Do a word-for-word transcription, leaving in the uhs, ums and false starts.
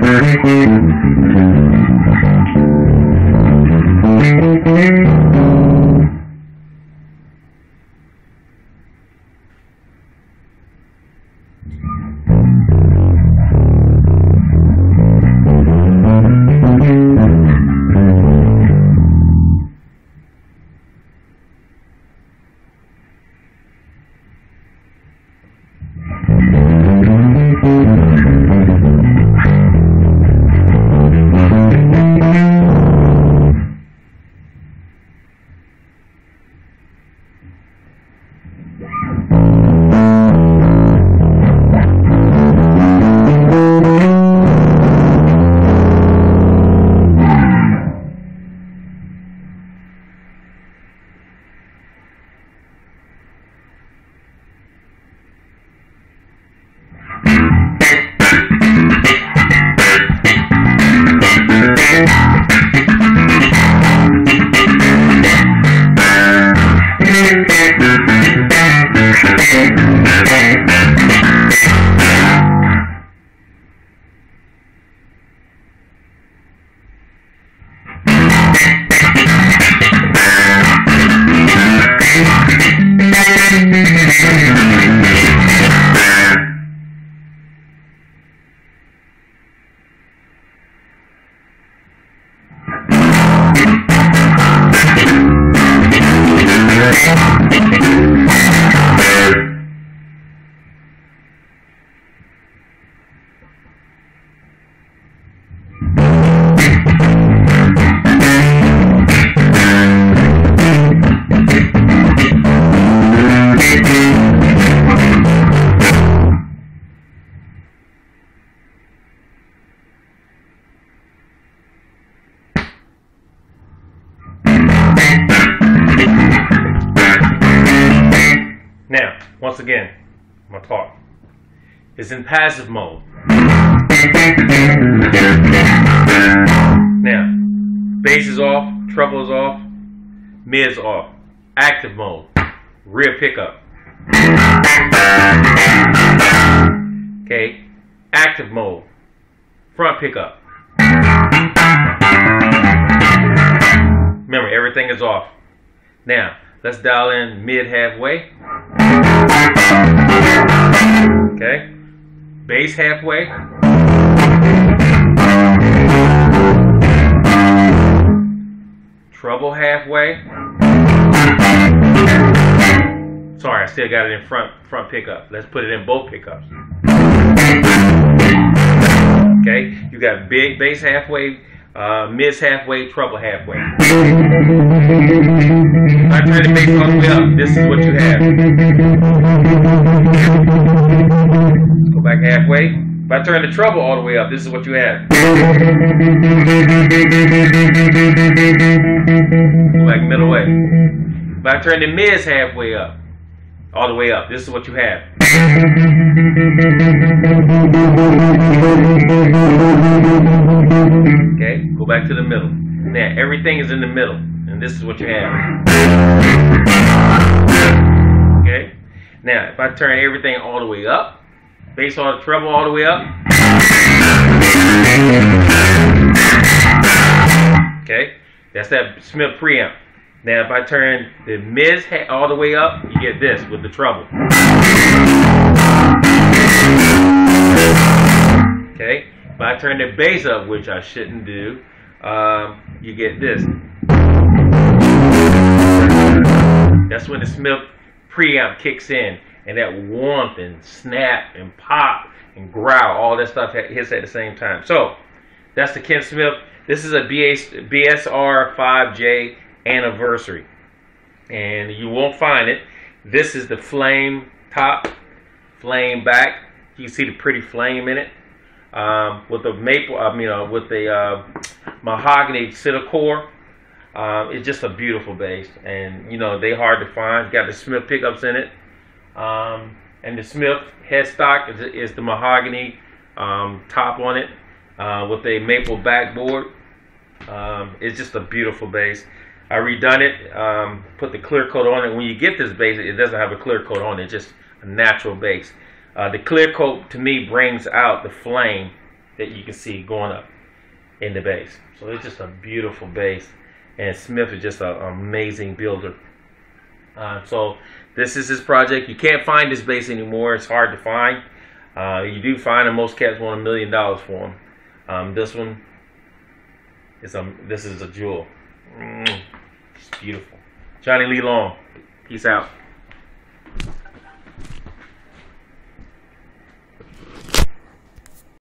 Now, once again, I'm going to talk. It's in passive mode. Now, bass is off, treble is off, mid's off. Active mode, rear pickup. Okay, active mode, front pickup. Remember, everything is off. Now, let's dial in mid halfway. Okay, bass halfway. Treble halfway. Sorry, I still got it in front front pickup. Let's put it in both pickups. Okay, you got big bass halfway, uh, mid's halfway, treble halfway. If I turn the bass all the way up, this is what you have. Let's go back halfway. If I turn the treble all the way up, this is what you have. Go back middle way. If I turn the mids halfway up, all the way up, this is what you have. Okay, go back to the middle. Now, everything is in the middle, and this is what you have. Okay, now, if I turn everything all the way up, bass all the treble all the way up. Okay, that's that Smith preamp. Now, if I turn the mids all the way up, you get this with the treble. Okay, if I turn the bass up, which I shouldn't do, um, you get this. That's when the Smith preamp kicks in, and that warmth and snap and pop and growl, all that stuff hits at the same time. So, that's the Ken Smith. This is a B S R five J anniversary, and you won't find it. This is the flame top, flame back. You can see the pretty flame in it, um, with the maple. I mean, uh, with the uh, mahogany center core. Um, it's just a beautiful bass, and you know they hard to find. It's got the Smith pickups in it, um, and the Smith headstock is, is the mahogany um, top on it, uh, with a maple backboard. Um, it's just a beautiful bass. I redone it, um, put the clear coat on it. When you get this bass, it doesn't have a clear coat on it, it's just a natural bass. Uh, the clear coat, to me, brings out the flame that you can see going up in the bass. So it's just a beautiful bass, and Smith is just an amazing builder. Uh, so this is his project. You can't find this bass anymore. It's hard to find. Uh, you do find them. Most cats want a million dollars for them. Um, this one is a this is a jewel. Mm, it's beautiful. Johnny Lee Long. Peace out.